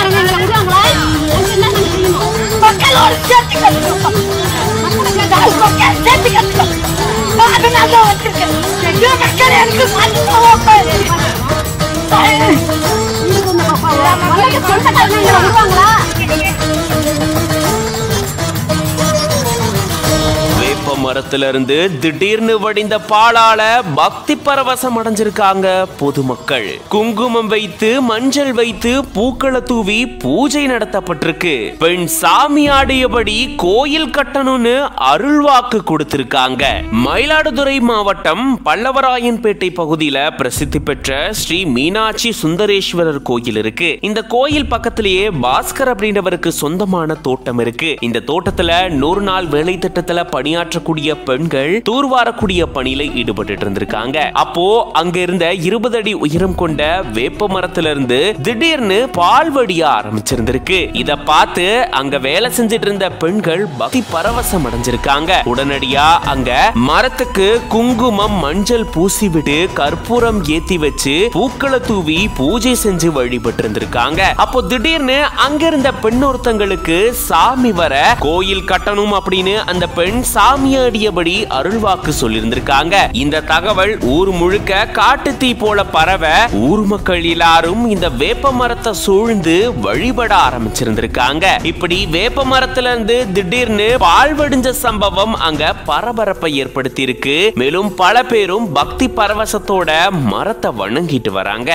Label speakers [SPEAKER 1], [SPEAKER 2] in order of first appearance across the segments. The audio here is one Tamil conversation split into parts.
[SPEAKER 1] மரத்துல இருந்து திடீர்னு வடிந்த பாலால பக்தி பரவசம் அடைஞ்சிருக்காங்க பொதுமக்கள். குங்குமம் வைத்து மஞ்சள் வைத்து பூக்களை தூவி பூஜை நடத்தப்பட்டிருக்கு. பெண் சாமி ஆடியபடி கோயில் கட்டணும்னு அருள்வாக்கு கொடுத்திருக்காங்க. மயிலாடுதுறை மாவட்டம் பல்லவராயன்பேட்டை பகுதியில பிரசித்தி பெற்ற ஸ்ரீ மீனாட்சி சுந்தரேஸ்வரர் கோயில் இருக்கு. இந்த கோயில் பக்கத்திலேயே பாஸ்கர் அப்படின்றவருக்கு சொந்தமான தோட்டம் இருக்கு. இந்த தோட்டத்துல 100 நாள் வேலை திட்டத்துல பணியாற்றக்கூடிய பெண்கள் தூர்வாரக்கூடிய பணியில ஈடுபட்டு இருந்திருக்காங்க. அப்போ அங்க இருந்த 20 அடி உயரம் கொண்ட வேப்ப மரத்துல இருந்து திடீர்னு பால் வடிய ஆரம்பிச்சிருந்திருக்கு. இத பார்த்து அங்க வேலை செஞ்சிட்டு இருந்த பெண்கள் பக்தி பரவசம் அடைஞ்சிருக்காங்க. உடனடியா அங்க மரத்துக்கு குங்குமம் மஞ்சள் பூசி விட்டு கற்பூரம் ஏத்தி வச்சு பூக்களை தூவி பூஜை செஞ்சு வழிபட்டு இருந்திருக்காங்க. அப்போ திடீர்னு அங்க இருந்த பெண் ஒருத்தங்களுக்கு சாமி வர கோயில் கட்டணும் அப்படின்னு அந்த பெண் சாமியாடியபடி அருள்வாக்கு சொல்லியிருந்திருக்காங்க. இந்த தகவல் ஊர் முழுக்க காட்டு தீ போல பரவ ஊர் மக்கள் எல்லாரும் இந்த வேப்ப மரத்தை சூழ்ந்து வழிபட ஆரம்பிச்சிருந்திருக்காங்க. இப்படி வேப்ப மரத்துல இருந்து திடீர்னு பால் வடிஞ்ச சம்பவம் அங்க பரபரப்பை ஏற்படுத்தி இருக்கு. மேலும் பல பேரும் பக்தி பரவசத்தோட மரத்தை வணங்கிட்டு வராங்க.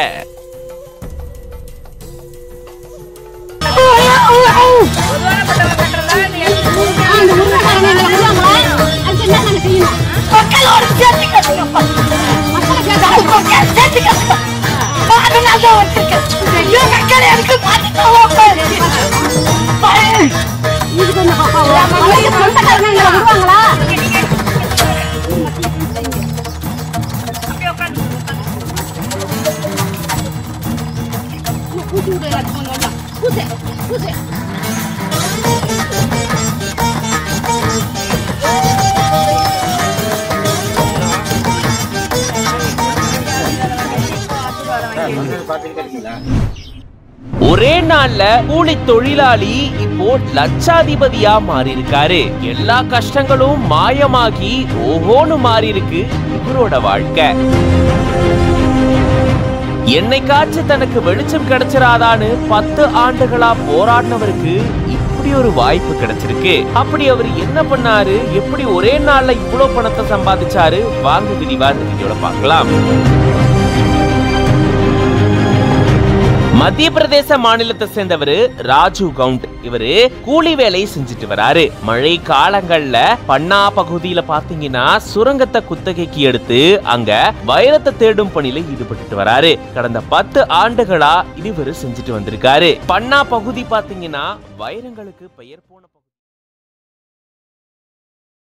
[SPEAKER 1] ஒரே நாள்ல கூலி தொழிலாளி இப்போ லட்சாதிபதியா மாறி இருக்காரு. எல்லா கஷ்டங்களும் மாயமாகி ஓஹோன்னு மாறி இருக்கு இவரோட வாழ்க்கை. என்னைக்காச்சும் தனக்கு வெளிச்சம் கிடைச்சிராதான்னு 10 ஆண்டுகளா போராடினவருக்கு இப்படி ஒரு வாய்ப்பு கிடைச்சிருக்கு. அப்படி அவர் என்ன பண்ணாரு, எப்படி ஒரே நாள்ல இவ்வளவு பணத்தை சம்பாதிச்சாரு, வாங்க விரிவா இந்த வீடியோல பார்க்கலாம். மத்திய பிரதேச மாநிலத்தை சேர்ந்தவரு ராஜு கவுண்ட். இவரு கூலி வேலை செஞ்சுட்டு வராரு. மழை காலங்கள்ல பண்ணா பகுதியில பாத்தீங்கன்னா சுரங்கத்தை குத்தகைக்கு எடுத்து அங்க வைரத்தை தேடும் பணியில ஈடுபட்டு வராரு. கடந்த 10 ஆண்டுகளா இவரு செஞ்சுட்டு வந்திருக்காரு. பண்ணா பகுதி பாத்தீங்கன்னா வைரங்களுக்கு பெயர் போன